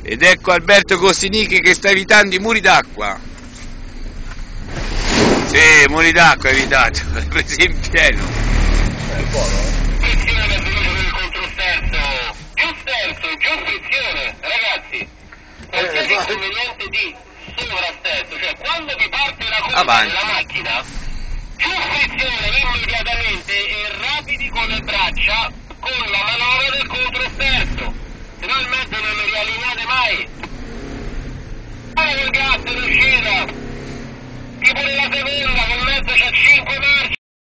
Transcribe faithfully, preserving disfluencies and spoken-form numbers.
Ed ecco Alberto Costinichi che sta evitando i muri d'acqua. Sì, muri d'acqua evitato, presi in pieno. È buono, eh? Frizione del controsterzo. Giù sterzo, giù frizione, ragazzi. Qualsiasi Eh, inconveniente di sovrasterzo, cioè quando vi parte la curva Avanti. della macchina, giù frizione immediatamente e rapidi con le braccia con la manovra del controsterzo.